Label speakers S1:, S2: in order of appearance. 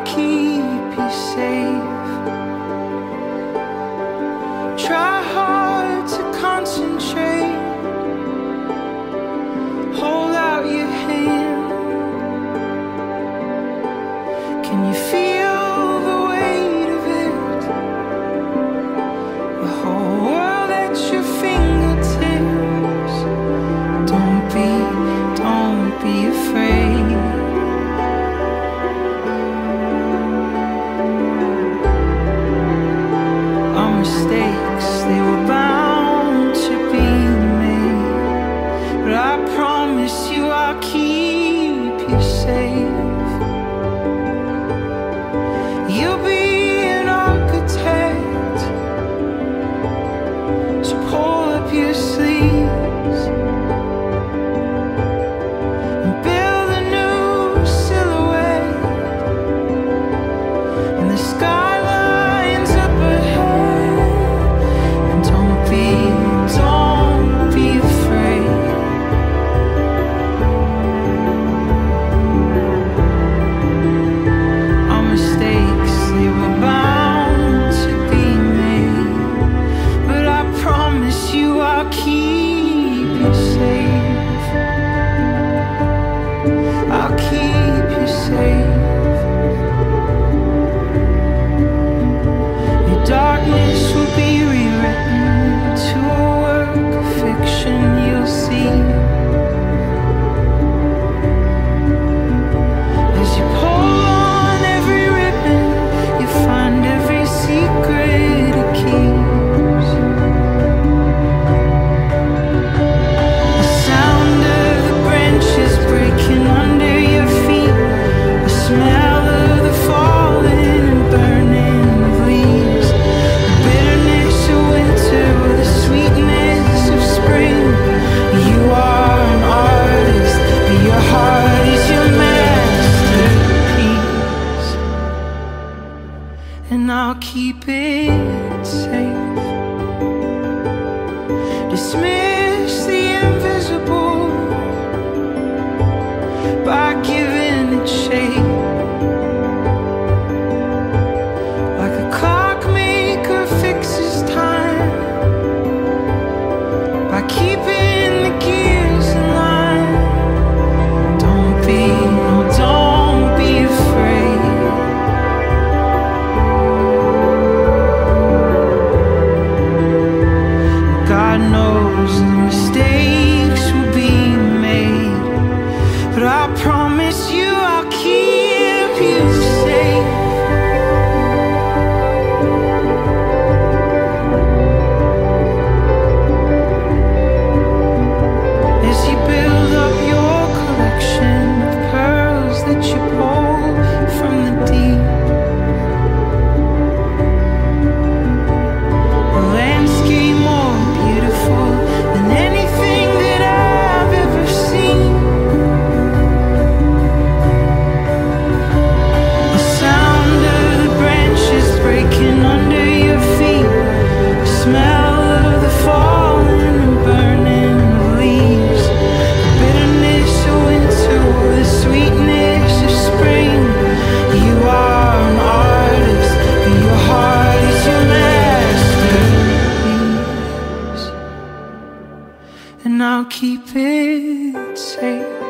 S1: I'll keep you safe. Try hard to concentrate. Hold out your hand. Can you feel the weight of it? The whole world at your fingertips. Don't be afraid. Our mistakes, they were bound to be made, but I promise you I'll keep you safe. You'll be an architect, so pull up your sleeves and build a new silhouette in the skylines up ahead. And don't be afraid. Our mistakes, they were bound to be made, but I promise you I'll keep you safe. I'll keep you safe. Your darkness will be rewritten to a work of fiction. You'll see as you pull on every ribbon, you find every secret it keeps. The sound of the branches breaking under your feet, the smell of the falling and burning of leaves, the bitterness of winter or the sweetness of spring. You are an artist, but your heart is your masterpiece, and I'll keep it safe. Dismiss the invisible by giving it shape. Like a clockmaker fixes time by keeping the gears in line. Don't be afraid. God knows the mistakes will be made, but I promise you I'll keep you safe. As you build up your collection of pearls that you pull from the deep, a landscape more beautiful than anything that I've ever seen. The sound of the branches breaking under your feet, the smell of the falling and burning of leaves, the bitterness of winter or the sweetness of spring. You are an artist, but your heart is your masterpiece, and I'll keep it safe.